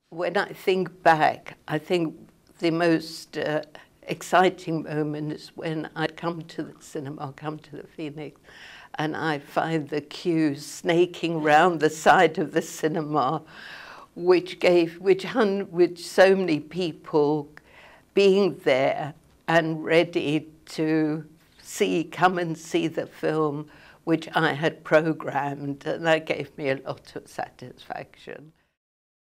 When I think back, I think the most exciting moment is when I come to the cinema, come to the Phoenix, and I find the queues snaking round the side of the cinema, with so many people being there and ready to come and see the film which I had programmed, and that gave me a lot of satisfaction.